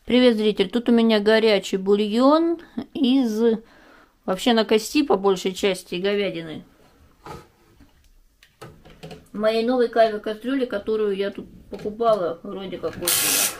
Привет, зритель! Тут у меня горячий бульон из, вообще на кости по большей части, говядины. Моей новой кастрюле, которую я тут покупала, вроде как очень.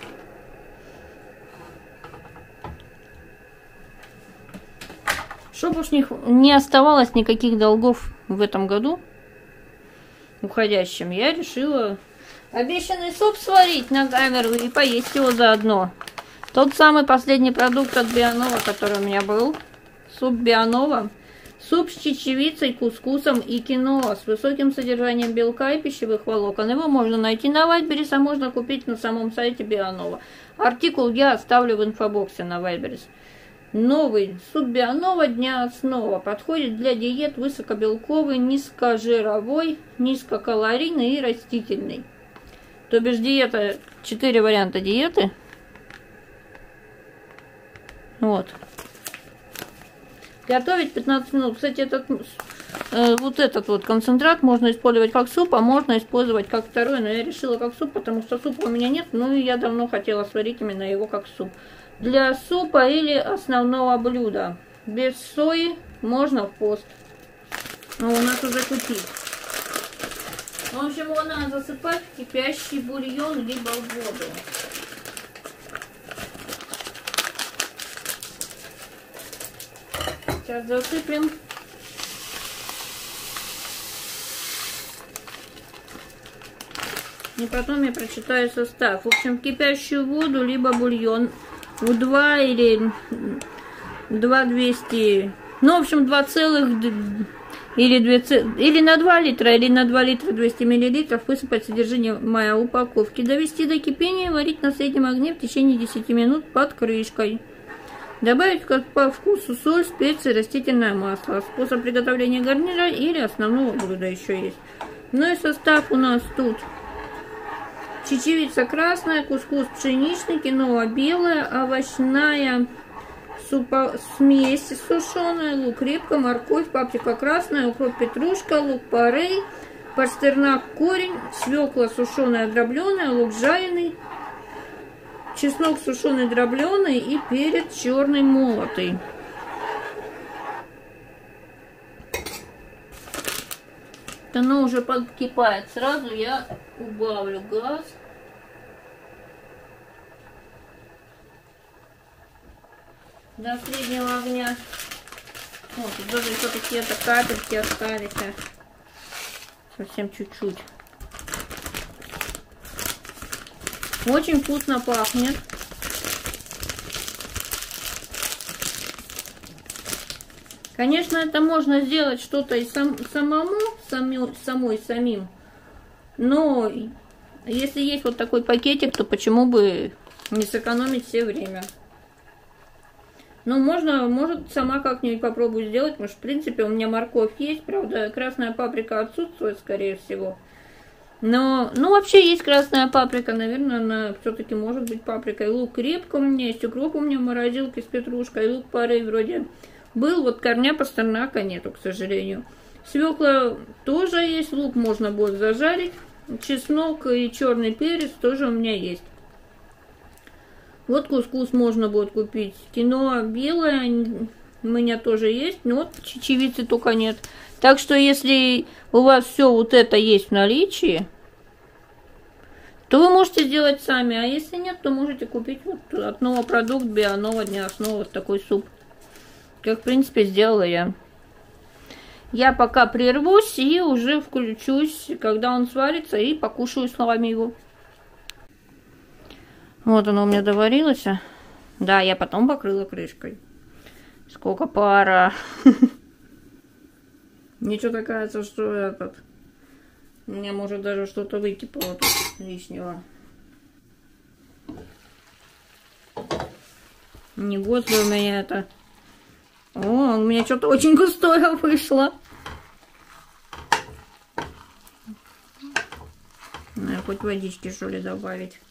Чтобы уж не оставалось никаких долгов в этом году уходящем, я решила обещанный суп сварить на камеру и поесть его заодно. Тот самый последний продукт от Бионова, который у меня был. Суп Бионова. Суп с чечевицей, кускусом и киноа с высоким содержанием белка и пищевых волокон. Его можно найти на Вайлдберрис, а можно купить на самом сайте Бионова. Артикул я оставлю в инфобоксе на Вайлдберрис. Новый суп Бионова дня основа. Подходит для диет высокобелковый, низкожировой, низкокалорийный и растительный. То бишь диета, 4 варианта диеты. Вот. Готовить 15 минут. Кстати, этот вот концентрат можно использовать как суп, а можно использовать как второй. Но я решила как суп, потому что супа у меня нет. Ну и я давно хотела сварить именно его как суп. Для супа или основного блюда. Без сои можно в пост. Но у нас уже купить. В общем, его надо засыпать в кипящий бульон либо в воду. Сейчас засыпем. И потом я прочитаю состав. В общем, в кипящую воду, либо бульон. В 2 или 2,200. Ну, в общем, 2 целых или на 2 литра, или на 2 литра 200 миллилитров высыпать содержимое упаковки. Довести до кипения, варить на среднем огне в течение 10 минут под крышкой. Добавить по вкусу соль, специи, растительное масло. Способ приготовления гарнира или основного блюда еще есть. Ну и состав у нас тут: чечевица красная, кускус пшеничный, киноа белая, овощная смесь сушеная, лук, репка, морковь, паприка красная, укроп, петрушка, лук порей, пастернак, корень, свекла сушеная дробленая, лук жареный, чеснок сушеный дробленый и перец черный молотый. Оно уже подкипает. Сразу я убавлю газ. До среднего огня. Вот, тут даже еще какие-то капельки остались. Совсем чуть-чуть. Очень вкусно пахнет. Конечно, это можно сделать что-то и самим. Но если есть вот такой пакетик, то почему бы не сэкономить все время? Ну, может сама как-нибудь попробую сделать, потому что, в принципе, у меня морковь есть, правда, красная паприка отсутствует, скорее всего. Но, ну, вообще есть красная паприка, наверное, она все-таки может быть паприкой. Лук, репка у меня есть, укроп у меня в морозилке с петрушкой, лук порей вроде был, вот корня пастернака нету, к сожалению. Свекла тоже есть, лук можно будет зажарить, чеснок и черный перец тоже у меня есть. Вот кускус можно будет купить, киноа белое у меня тоже есть, но вот чечевицы только нет. Так что если у вас все вот это есть в наличии, то вы можете сделать сами, а если нет, то можете купить вот от нового продукта Бионова дня основы, вот такой суп, как в принципе сделала я. Я пока прервусь и уже включусь, когда он сварится, и покушаю с вами его. Вот оно у меня доварилось. Да, я потом покрыла крышкой. Сколько пара. Ничего, кажется, что у меня может даже что-то выкипало тут лишнего. Не густо у меня это. О, у меня что-то очень густое вышло. Надо хоть водички, что ли, добавить.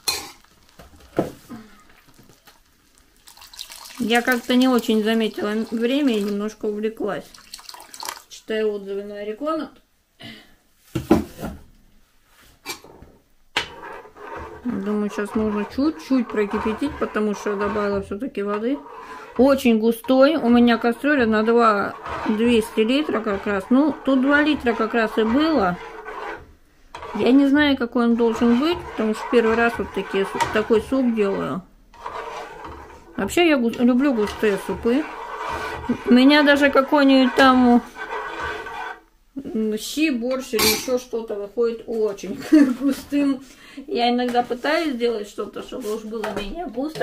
Я как-то не очень заметила время и немножко увлеклась. Читаю отзывы на Орикона. Думаю, сейчас нужно чуть-чуть прокипятить, потому что я добавила все-таки воды. Очень густой. У меня кастрюля на 200 литров как раз. Ну, тут 2 литра как раз и было. Я не знаю, какой он должен быть, потому что первый раз вот такой суп делаю. Вообще я люблю густые супы. У меня даже какой-нибудь там щи, борщ или еще что-то выходит очень густым. Я иногда пытаюсь сделать что-то, чтобы уж было менее густо,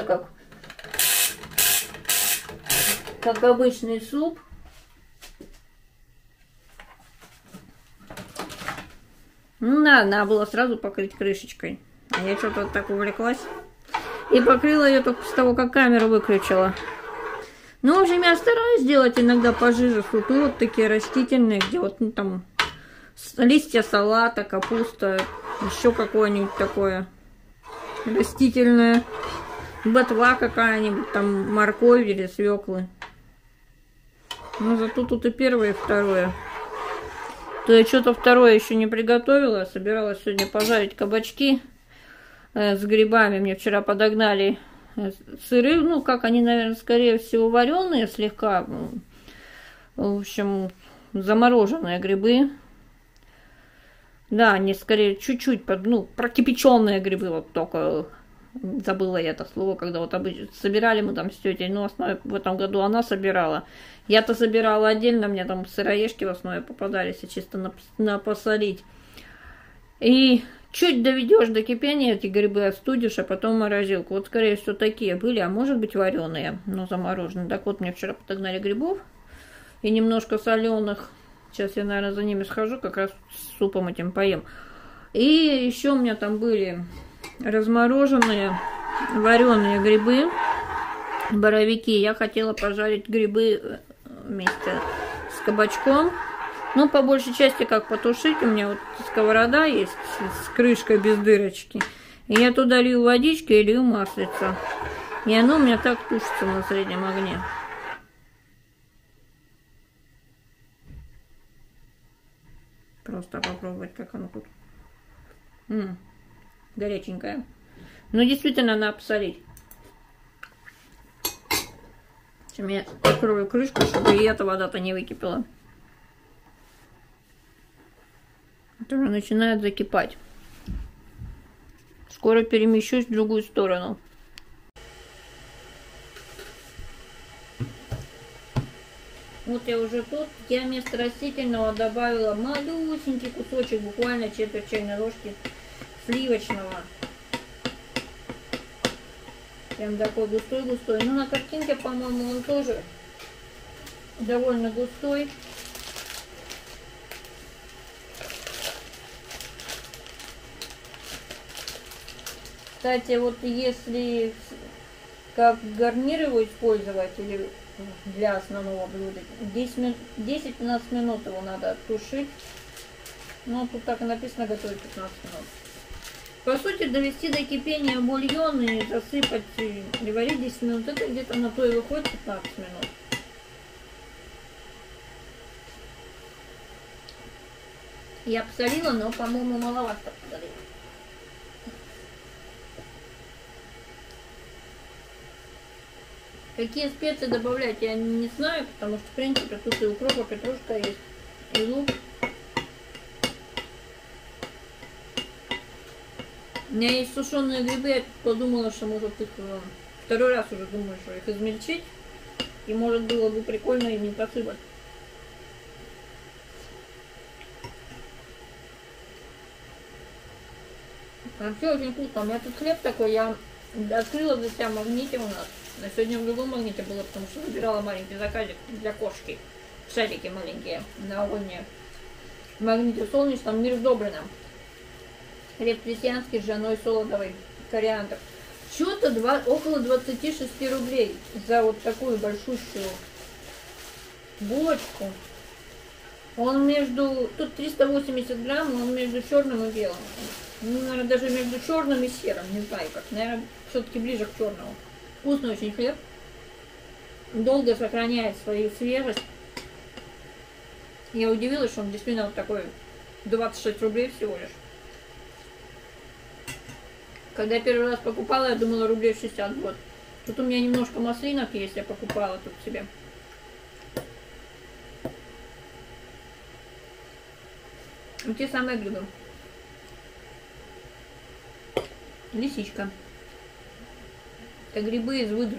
как обычный суп. Ну, надо было сразу покрыть крышечкой. А я что-то так увлеклась. И покрыла ее только после того, как камеру выключила. Ну, в общем, я стараюсь делать иногда пожиже супы, вот такие растительные, где вот ну, там листья салата, капуста, еще какое-нибудь такое растительное. Ботва какая-нибудь, там морковь или свеклы. Ну, зато тут и первое, и второе. То я что-то второе еще не приготовила. Собиралась сегодня пожарить кабачки с грибами. Мне вчера подогнали сыры. Ну, как они, наверное, скорее всего, вареные слегка. В общем, замороженные грибы. Да, они скорее чуть-чуть, ну, прокипяченные грибы, вот только забыла я это слово, когда вот собирали мы там с тетей, ну, в основном в этом году она собирала. Я-то собирала отдельно, мне там сыроежки в основе попадались, и чисто на посолить. И чуть доведешь до кипения, эти грибы остудишь, а потом в морозилку. Вот, скорее всего, такие были, а может быть вареные, но замороженные. Так вот, мне вчера подогнали грибов и немножко соленых. Сейчас я, наверное, за ними схожу, как раз с супом этим поем. И еще у меня там были размороженные вареные грибы, боровики. Я хотела пожарить грибы вместе с кабачком. Ну, по большей части, как потушить. У меня вот сковорода есть с крышкой без дырочки. И я туда лью водички и лью маслица. И оно у меня так тушится на среднем огне. Просто попробовать, как оно тут. Горяченькое. Но действительно надо посолить. Сейчас я открою крышку, чтобы и эта вода-то не выкипела. Это уже начинает закипать. Скоро перемещусь в другую сторону. Вот я уже тут. Я вместо растительного добавила малюсенький кусочек, буквально четверть чайной ложки сливочного. Прям такой густой-густой. Ну, на картинке, по-моему, он тоже довольно густой. Кстати, вот если как гарнир его использовать или для основного блюда, 10-15 минут его надо тушить. Ну, тут так и написано, готовить 15 минут. По сути, довести до кипения бульон и засыпать и варить 10 минут. Это где-то на то и выходит 15 минут. Я посолила, но, по-моему, маловато подолила. Какие специи добавлять, я не знаю, потому что, в принципе, тут и укроп, и петрушка есть, и лук. У меня есть сушеные грибы, я подумала, что может их второй раз уже думаю, что их измельчить. И может было бы прикольно и не посыпать. Вообще очень вкусно. У меня тут хлеб такой, я открыла для себя в магните у нас. А сегодня в другом магните было, потому что выбирала маленький заказик для кошки. Шарики маленькие, новогодние. В магните солнечном, мир в Добрыном. Хлеб крестьянский, ржаной, солодовый, кориандр. Что-то около 26 рублей за вот такую большущую булочку. Он тут 380 грамм, он между черным и белым. Ну, наверное, даже между черным и серым, не знаю как. Наверное, все-таки ближе к черному. Вкусный очень хлеб. Долго сохраняет свою свежесть. Я удивилась, что он действительно вот такой 26 рублей всего лишь. Когда я первый раз покупала, я думала рублей 60 вот. Тут у меня немножко маслинок есть, я покупала тут себе. И те самые грибы. Лисичка. Это грибы из выдры.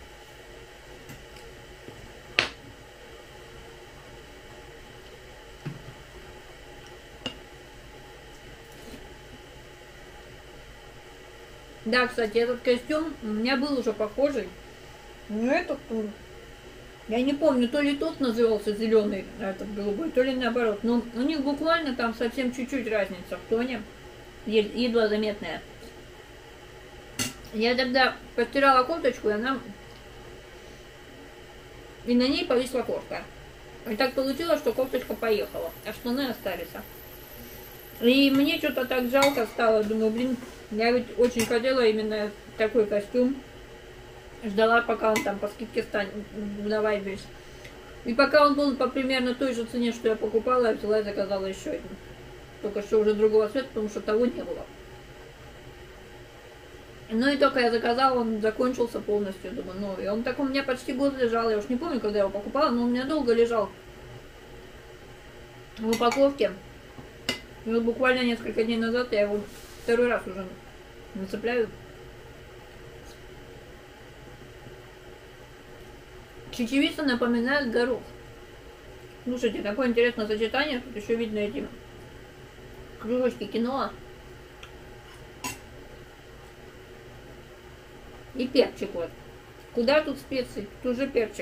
Да, кстати, этот костюм у меня был уже похожий. Но этот, я не помню, то ли тот назывался зеленый, а этот голубой, то ли наоборот. Но у них буквально там совсем чуть-чуть разница в тоне, едва заметная. Я тогда постирала кофточку, и на ней повисла кошка. И так получилось, что кофточка поехала, а штаны остались. И мне что-то так жалко стало. Думаю, блин, я ведь очень хотела именно такой костюм. Ждала, пока он там по скидке станет, давай весь. И пока он был по примерно той же цене, что я покупала, я взяла и заказала еще один. Только что уже другого цвета, потому что того не было. Ну и только я заказала, он закончился полностью, думаю, ну, и он так у меня почти год лежал, я уж не помню, когда я его покупала, но он у меня долго лежал в упаковке. И вот буквально несколько дней назад я его второй раз уже нацепляю. Чечевица напоминает горох. Слушайте, такое интересное сочетание, тут еще видно эти кружочки киноа. И перчик вот. Куда тут специи? Тут уже перчик.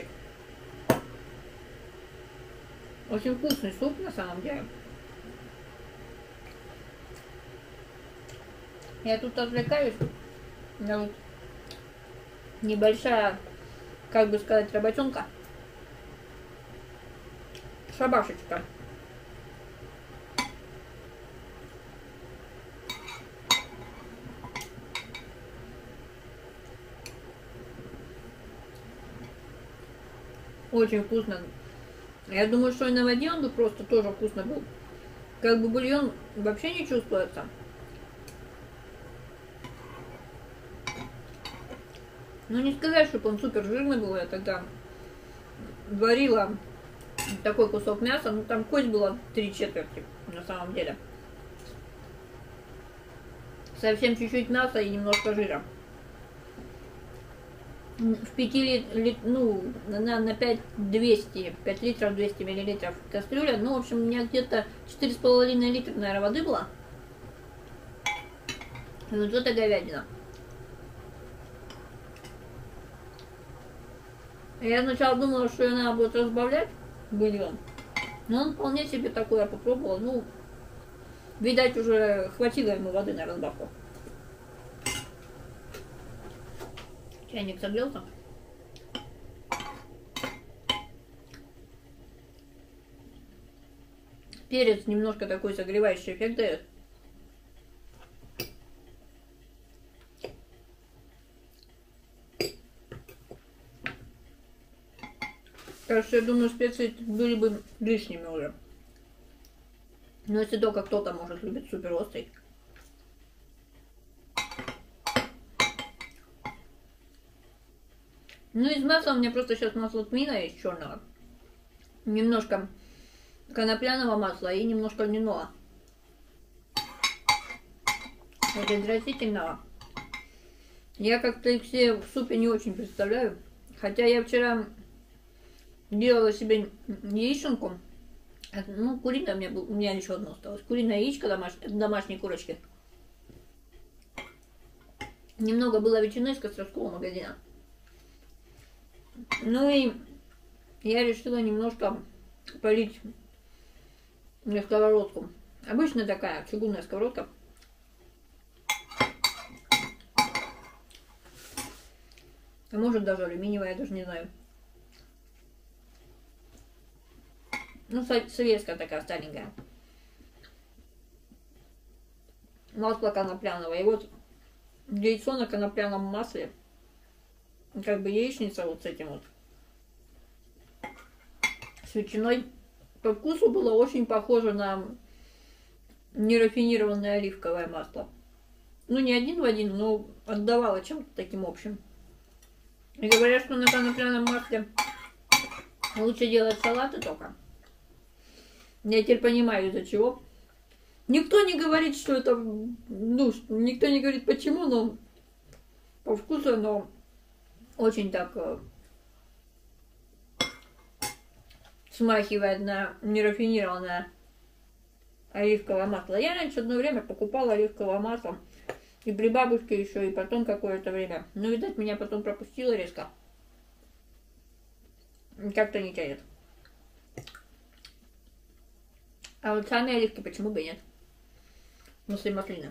Очень вкусный суп на самом деле. Я тут отвлекаюсь. У меня вот небольшая, как бы сказать, работенка. Шабашечка. Очень вкусно. Я думаю, что и на воде он бы просто тоже вкусно был. Как бы бульон вообще не чувствуется. Ну не сказать, чтобы он супер жирный был. Я тогда варила такой кусок мяса. Ну там кость была 3/4 на самом деле. Совсем чуть-чуть мяса и немножко жира. В 5 ну, на 5 литров 200 миллилитров кастрюля. Ну, в общем, у меня где-то 4,5 литра, наверное, воды было. И вот это говядина. Я сначала думала, что ее надо будет разбавлять бульон. Но он вполне себе такой, я попробовала. Ну, видать, уже хватило ему воды на разбавку. Чайник согрелся. Перец немножко такой согревающий эффект дает. Кажется, я думаю, специи были бы лишними уже. Но если только кто-то может любить супер острый. Ну, из масла у меня просто сейчас масло тмина есть черного. Немножко конопляного масла и немножко льняного. Это растительного. Я как-то их все в супе не очень представляю. Хотя я вчера делала себе яиченку. Ну, куриное у меня еще одно осталось. Куриное яичко домашней курочки. Немного было ветчины из Костровского магазина. Ну и я решила немножко полить на сковородку. Обычная такая чугунная сковородка. А может даже алюминиевая, я даже не знаю. Ну, советская такая, старенькая. Масло конопляного. И вот яйцо на конопляном масле. Как бы яичница вот с этим вот. С ветчиной. По вкусу было очень похоже на нерафинированное оливковое масло. Ну, не один в один, но отдавала чем-то таким общим. И говорят, что на конопляном масле лучше делать салаты только. Я теперь понимаю, из-за чего. Никто не говорит, что это... Ну, никто не говорит, почему, но по вкусу оно очень так смахивает на нерафинированное оливковое масло. Я раньше одно время покупала оливковое масло. И при бабушке еще, и потом какое-то время. Ну, видать, меня потом пропустило резко. Как-то не тянет. А вот сами оливки почему бы и нет? После маслины.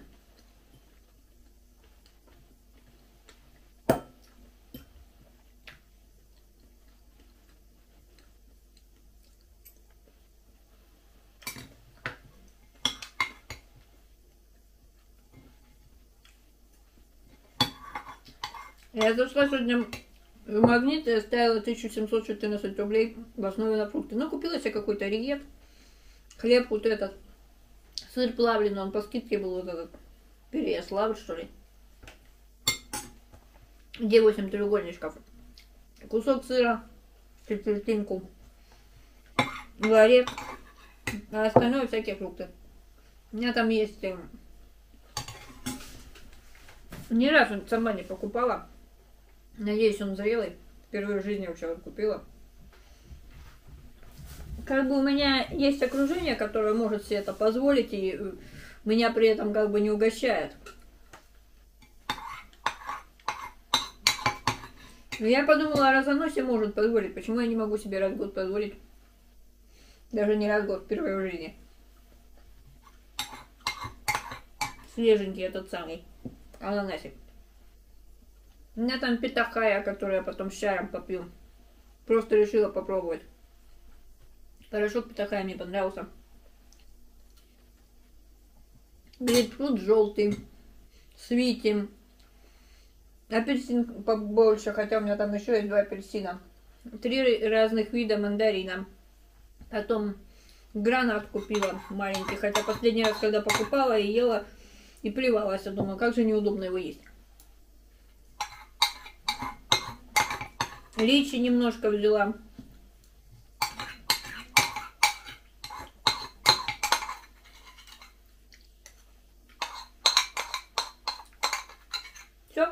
Я зашла сегодня в Магнит и оставила 1714 рублей в основе на фрукты. Ну, купила себе какой-то ригет, хлеб вот этот, сыр плавленый, он по скидке был вот этот, Переяславль, что ли. Где 8 треугольничков. Кусок сыра, четвертинку, орех, а остальное всякие фрукты. У меня там есть... Ни разу сама не покупала. Надеюсь, он зрелый. Впервые в жизни вообще вот купила. Как бы у меня есть окружение, которое может себе это позволить, и меня при этом как бы не угощает. Но я подумала, раз оно себе может позволить, почему я не могу себе раз в год позволить? Даже не раз в год, впервые в жизни. Свеженький этот самый ананасик. У меня там питахая, которую я потом с чаем попью. Просто решила попробовать. Порошок питахая мне понравился. Грейпфрут желтый, свитим. Апельсин побольше, хотя у меня там еще есть 2 апельсина. 3 разных вида мандарина. Потом гранат купила маленький, хотя последний раз, когда покупала и ела, и плевалась, я думаю, как же неудобно его есть. Личи немножко взяла. Все.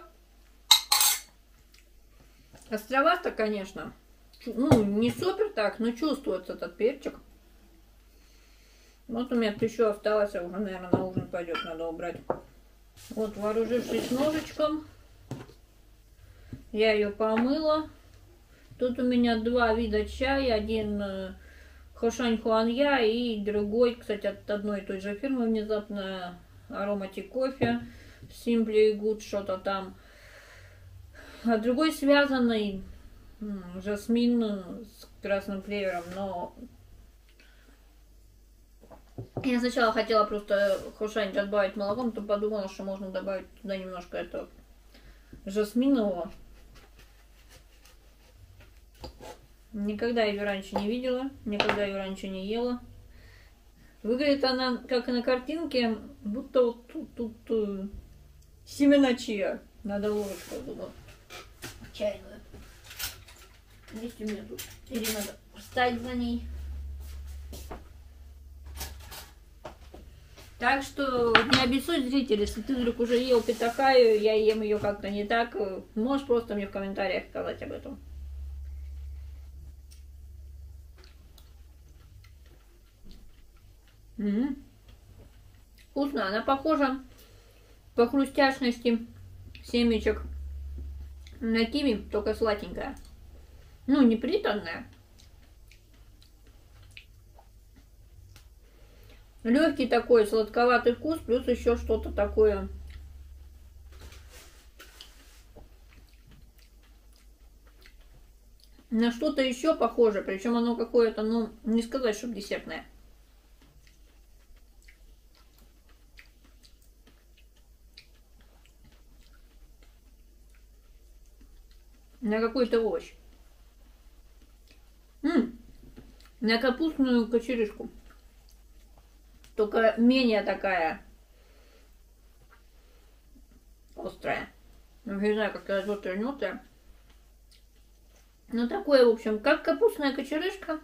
Островато, конечно. Ну, не супер так, но чувствуется этот перчик. Вот у меня еще осталось, а уже, наверное, на ужин пойдет, надо убрать. Вот, вооружившись ножичком, я ее помыла. Тут у меня 2 вида чая. Один Хошань Хуанья и другой, кстати, от одной и той же фирмы внезапно, Ароматик кофе, Simply Good, что-то там. А другой связанный, жасмин с красным клевером, но я сначала хотела просто Хошань добавить молоком, то подумала, что можно добавить туда немножко этого жасминового. Никогда ее раньше не видела, никогда ее раньше не ела. Выглядит она, как и на картинке, будто вот тут семена чиа. Надо ложечку, думаю, чайную. Есть у меня тут. Или надо встать за ней. Так что не обессудь, зритель, если ты вдруг уже ел питахаю, я ем ее как-то не так, можешь просто мне в комментариях сказать об этом. Вкусно, она похожа по хрустяшности семечек на киви, только сладенькая. Ну, не приторная. Легкий такой сладковатый вкус, плюс еще что-то такое. На что-то еще похоже, причем оно какое-то, ну, не сказать, чтобы десертное. На какой-то овощ. На капустную кочерышку. Только менее такая Не знаю, как этот вот вернется. Ну, такое, в общем, как капустная кочерышка.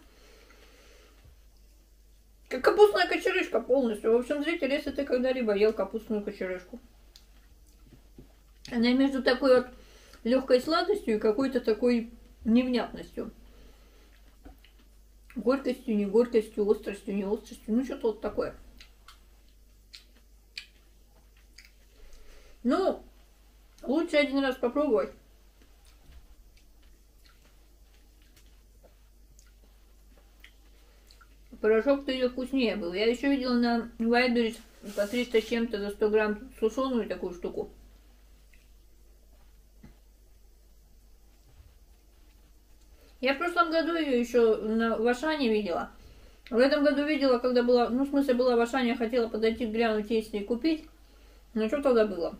Как капустная кочерышка полностью. В общем, зритель, если ты когда-либо ел капустную кочерышку. Она между такой вот легкой сладостью и какой-то такой невнятностью. Горькостью, не горькостью, остростью, не остростью. Ну, что-то вот такое. Ну, лучше один раз попробовать. Порошок-то ее вкуснее был. Я еще видела на Вайбере по 300 с чем-то за 100 грамм сушеную такую штуку. Я в прошлом году ее еще в Ашане видела. В этом году видела, когда была, ну, в смысле, была в Ашане, хотела подойти глянуть, есть ли купить. Но что-то забыла.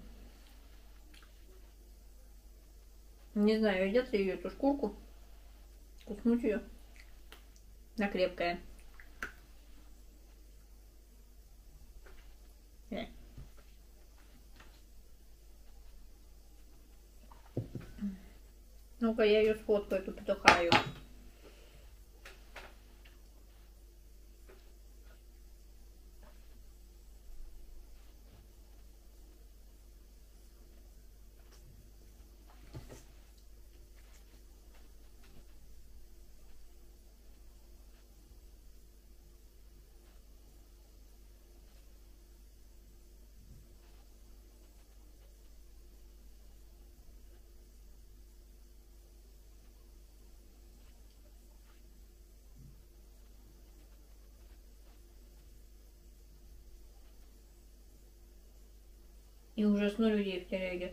Не знаю, едят ли ее эту шкурку. Куснуть ее. Она крепкая. Ну-ка, я ее сфоткаю, эту петухаю. И уже 0 людей в телеге.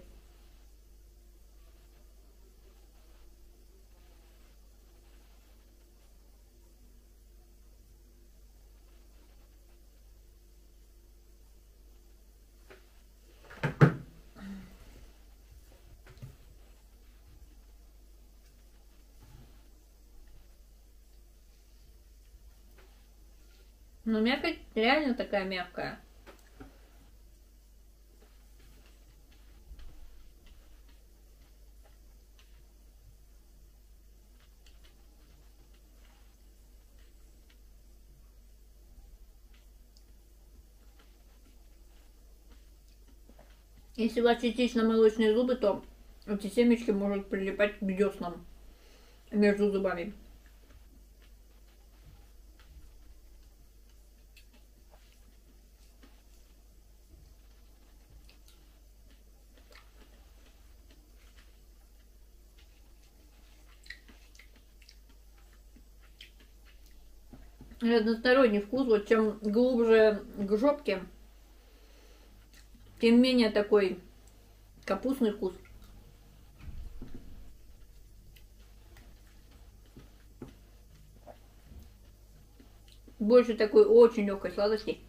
Но мякоть реально такая мягкая. Если у вас частично молочные зубы, то эти семечки могут прилипать к деснам между зубами. Разносторонний вкус, вот чем глубже к жопке, тем менее такой капустный вкус. Больше такой очень легкой сладости.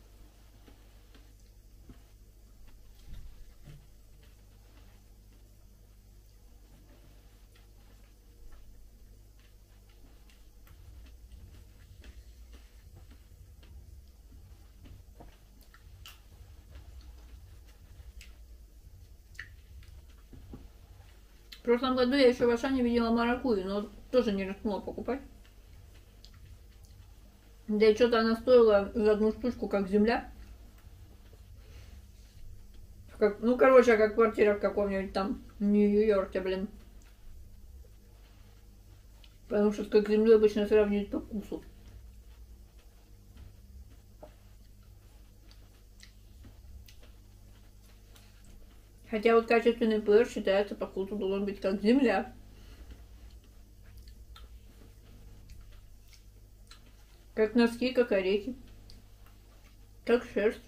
В прошлом году я еще в Ашане видела маракую, но тоже не рискнула покупать. Да и что-то она стоила за одну штучку, как земля. Как, ну, короче, как квартира в каком-нибудь там Нью-Йорке, блин. Потому что как землю обычно сравнивают по вкусу. Хотя вот качественный пуэр считается по вкусу должен быть как земля. Как носки, как орехи. Как шерсть.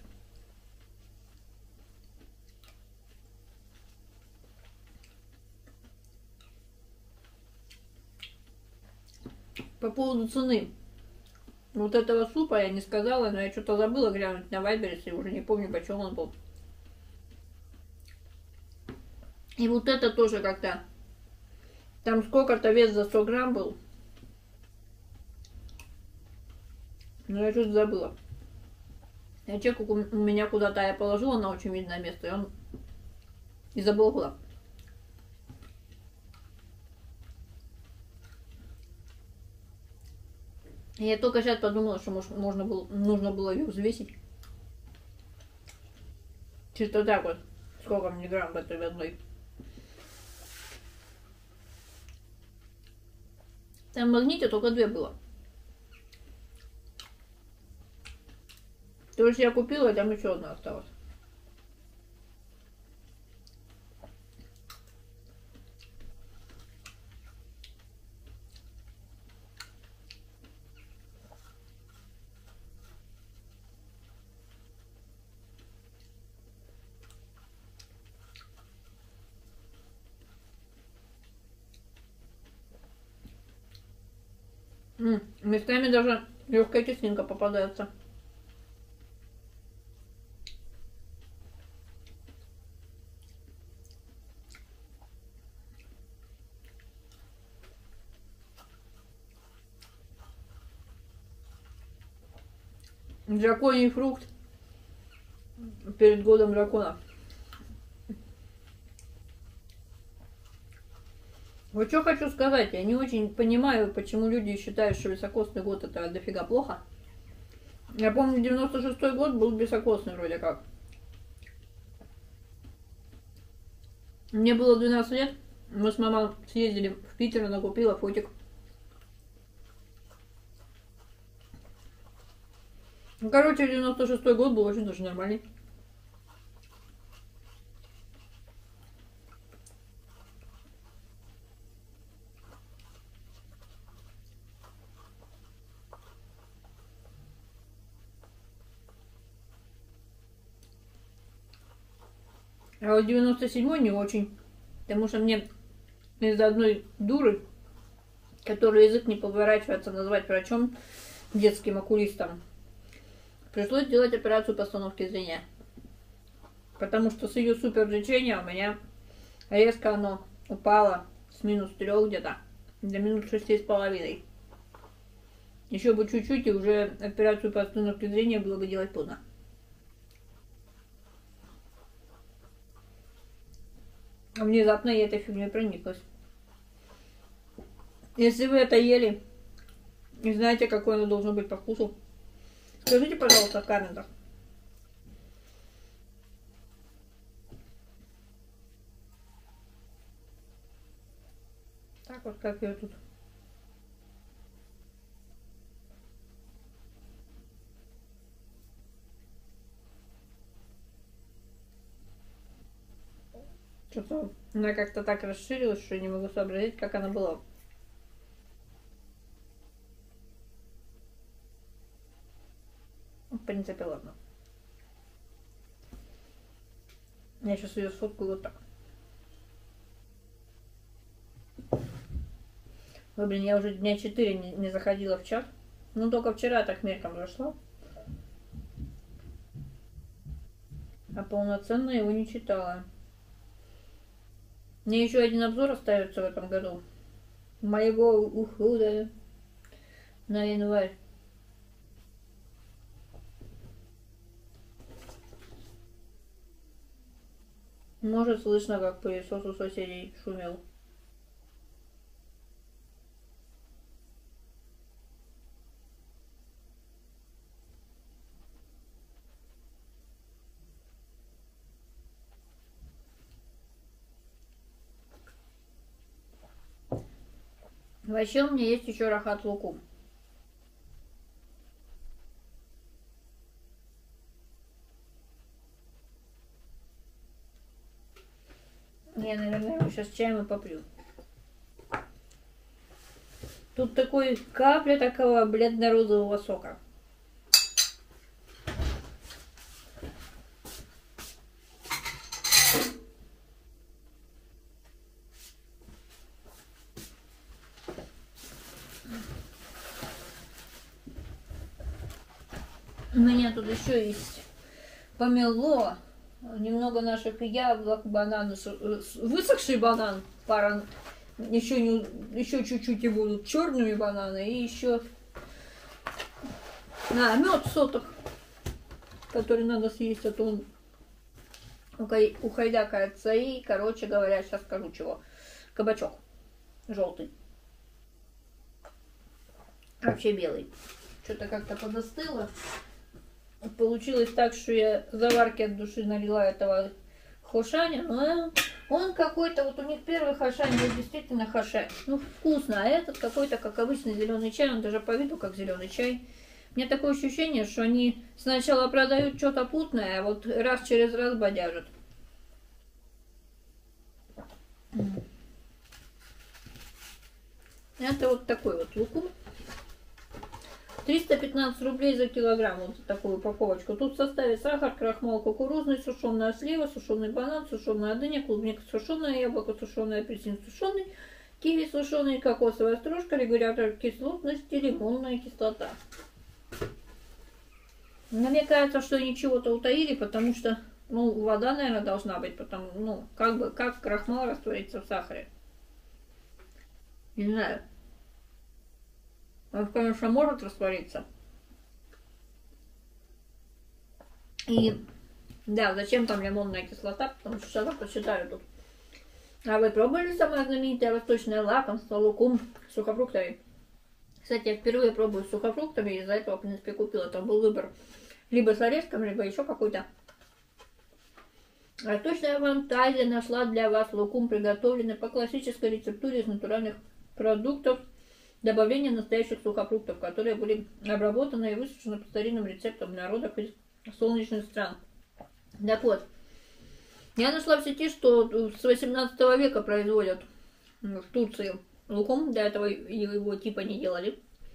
По поводу цены. Вот этого супа я не сказала, но я что-то забыла глянуть на Вайбере, и уже не помню, почем он был. И вот это тоже как-то. Там сколько-то вес за 100 грамм был. Но я что-то забыла. Я чек у меня куда-то я положила на очень видное место, и он и забыла куда. Я только сейчас подумала, что может, нужно было ее взвесить. Чисто так вот. Сколько мне грамм в этой одной. Там в магните только 2 было. То есть я купила, и там еще одна осталась. Местами даже легкая кислинка попадается. Драконий фрукт перед годом дракона. Вот что хочу сказать, я не очень понимаю, почему люди считают, что високосный год это дофига плохо. Я помню, 96-й год был високосный вроде как. Мне было 12 лет, мы с мамой съездили в Питер, она купила фотик. Ну, короче, 96-й год был очень даже нормальный. А вот 97-й не очень. Потому что мне из-за одной дуры, которой язык не поворачивается назвать врачом, детским окулистом, пришлось делать операцию постановки зрения. Потому что с ее суперлечения у меня резко оно упало с -3 где-то до -6,5. Еще бы чуть-чуть, и уже операцию по остановке зрения было бы делать поздно. А внезапно я этой фигней прониклась. Если вы это ели и знаете, какое оно должно быть по вкусу, скажите, пожалуйста, в комментах. Так вот, как я тут. Что-то она как-то так расширилась, что я не могу сообразить, как она была. В принципе, ладно. Я сейчас ее сфоткаю вот так. Ой, блин, я уже дня 4 не заходила в чат. Ну, только вчера так мельком зашла. А полноценно его не читала. Мне еще один обзор остается в этом году. Моего ухода на январь. Может, слышно, как пылесос у соседей шумел. Вообще у меня есть еще рахат лукум. Я, наверное, его сейчас чаем и попью. Тут такой капля такого бледно-розового сока. У меня тут еще есть помело, немного наших яблок, бананы, высохший банан, пара, еще чуть-чуть и будут черными бананы, и еще мед соток, который надо съесть, а то он ухайдакается, и, короче говоря, сейчас скажу чего, кабачок желтый. Вообще белый. Что-то как-то подостыло. Получилось так, что я заварки от души налила этого хошаня, но он какой-то, вот у них первый хошань был действительно хошань. Ну, вкусно, а этот какой-то, как обычный зеленый чай, он даже по виду как зеленый чай. У меня такое ощущение, что они сначала продают что-то путное, а вот раз через раз бодяжат. Это вот такой вот лукум. 315 рублей за килограмм, вот такую упаковочку. Тут в составе сахар, крахмал кукурузный, сушеная слива, сушеный банан, сушеная дыня, клубника сушеная, яблоко сушеный, апельсин сушеный, киви сушеный, кокосовая стружка, регулятор кислотности, лимонная кислота. Но мне кажется, что они чего-то утаили, потому что, ну, вода, наверное, должна быть, потому, ну, как крахмал растворится в сахаре. Не знаю. Он, конечно, может раствориться. И, да, зачем там лимонная кислота, потому что сейчас посчитаю тут. А вы пробовали самое знаменитое восточное лакомство лукум с сухофруктами? Кстати, я впервые пробую с сухофруктами, из-за этого, в принципе, купила. Там был выбор либо с орешком, либо еще какой-то. Восточная фантазия нашла для вас лукум, приготовленный по классической рецептуре из натуральных продуктов, добавление настоящих сухофруктов, которые были обработаны и высушены по старинным рецептам народов из солнечных стран. Так вот, я нашла в сети, что с 18 века производят в Турции лукум, до этого его типа не делали.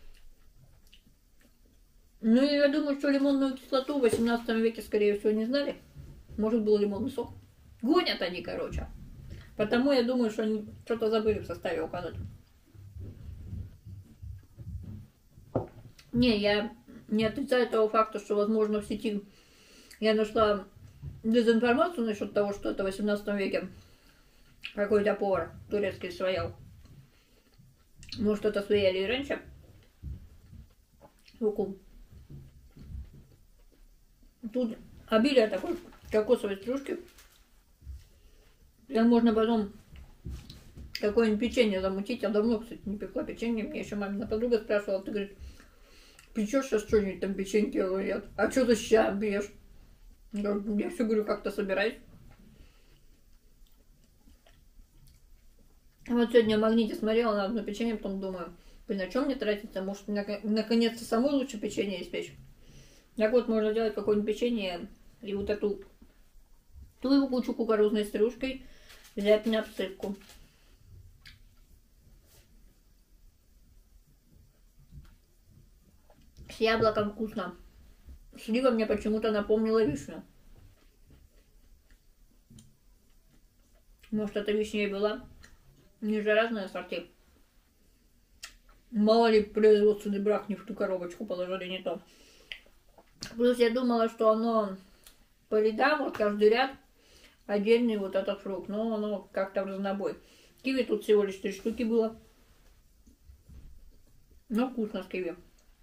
Ну и я думаю, что лимонную кислоту в 18 веке, скорее всего, не знали. Может, был лимонный сок. Гонят они, короче. Потому я думаю, что они что-то забыли в составе указать. Не, я не отрицаю того факта, что, возможно, в сети я нашла дезинформацию насчет того, что это в 18 веке какой-то повар турецкий своял. Может, это свояли и раньше. Лукум. Тут обилие такой кокосовой стружки. Прям можно потом какое-нибудь печенье замутить. Я давно, кстати, не пекла печенье. Мне еще мамина подруга спрашивала, ты, говорит, печешь сейчас что-нибудь там печеньки? Я говорю, а что ты сейчас бьешь? Я все говорю, как-то собираюсь. Вот сегодня в магните смотрела на одно печенье, потом думаю, блин, на чем мне тратиться? Может, наконец-то самой лучше печенье испечь? Так вот, можно делать какое-нибудь печенье и вот эту ту кучу кукурузной стружкой взять на обсыпку. С яблоком вкусно. Слива мне почему-то напомнила вишню. Может, это вишня и была? Не же разные сорты. Мало ли производственный брак не в ту коробочку положили, не то. Плюс я думала, что оно по рядам, вот каждый ряд отдельный вот этот фрукт. Но оно как-то в разнобой. Киви тут всего лишь 3 штуки было. Но вкусно с киви.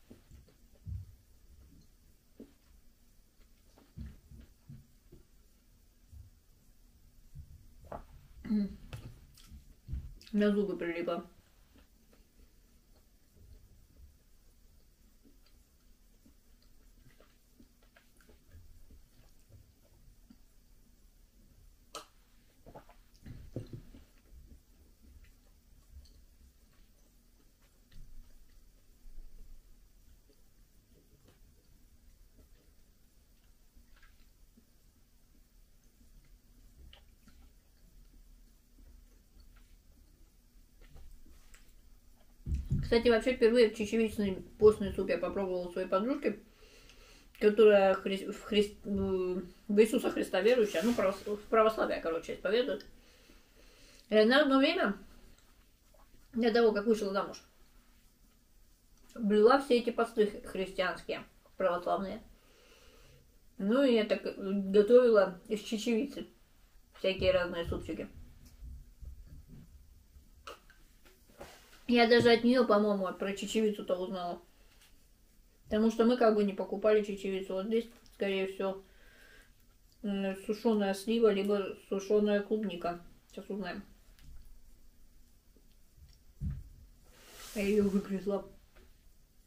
На зубы прилипло. Кстати, вообще впервые в чечевичный постный суп я попробовала у своей подружки, которая в Иисуса Христа верующая, ну, в православие, короче, исповедует. И она одно время, до того, как вышла замуж, блюла все эти посты христианские, православные. Ну, и я так готовила из чечевицы всякие разные супчики. Я даже от нее, по-моему, про чечевицу-то узнала. Потому что мы как бы не покупали чечевицу. Вот здесь, скорее всего, сушеная слива, либо сушеная клубника. Сейчас узнаем. Я ее выгрызла.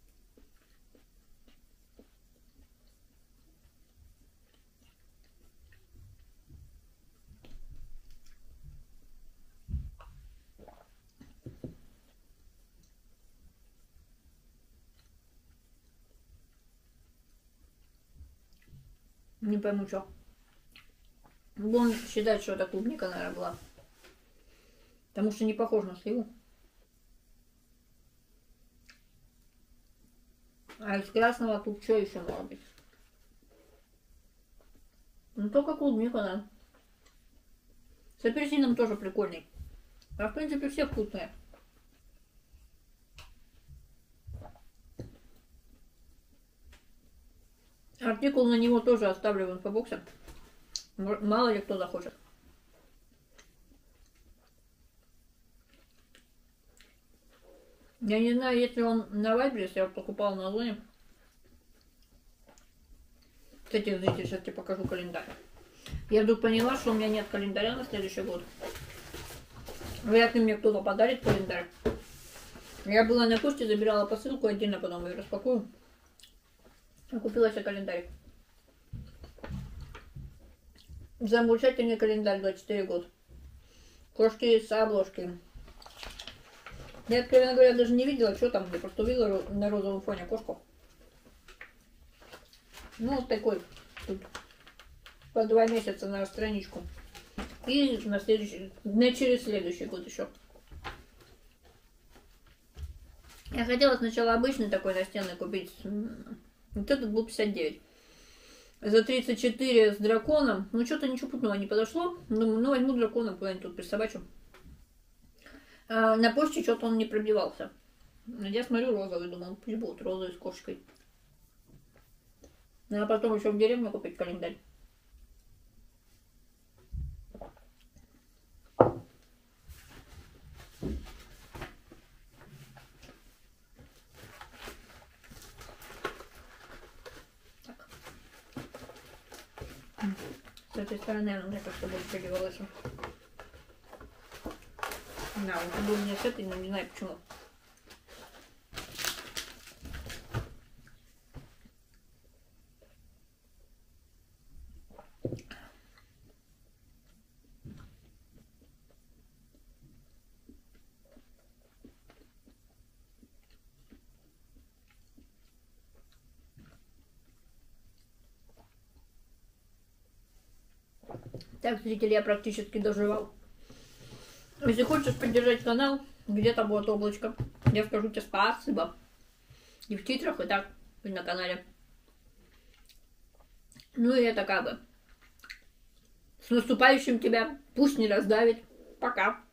Не пойму, что. Он считает, что это клубника, наверное, была. Потому что не похож на сливу. А из красного тут что еще может быть? Ну только клубника, да. С апельсином тоже прикольный. А в принципе все вкусные. Артикул на него тоже оставлю в инфобоксе. Мало ли кто захочет. Я не знаю, если он на Вайберс, я покупал на Озоне. Кстати, зритель, сейчас тебе покажу календарь. Я вдруг поняла, что у меня нет календаря на следующий год. Вряд ли мне кто-то подарит календарь. Я была на почте, забирала посылку, отдельно потом ее распакую. Я купила себе календарь. Замечательный календарь 24 год. Кошки с обложки. Я, откровенно говоря, даже не видела, что там. Я просто увидела на розовом фоне кошку. Ну, вот такой. Тут по 2 месяца на страничку. И на следующий, через следующий год еще. Я хотела сначала обычный такой настенный купить. Вот этот был 59. За 34 с драконом. Ну, что-то ничего путного не подошло. Думаю, ну, возьму дракона куда-нибудь тут присобачу. А на почте что-то он не пробивался. Я смотрю розовый, думаю, пусть будет розовый с кошкой. Ну, а потом еще в деревню купить календарь. Так. С этой стороны она мне как-то больше переливалась. Да, он был мне с этой, но не знаю почему. Так, зрители, я практически доживал. Если хочешь поддержать канал, где-то будет облачко. Я скажу тебе спасибо. И в титрах, и так, и на канале. Ну и это как бы. С наступающим тебя. Пусть не раздавит. Пока.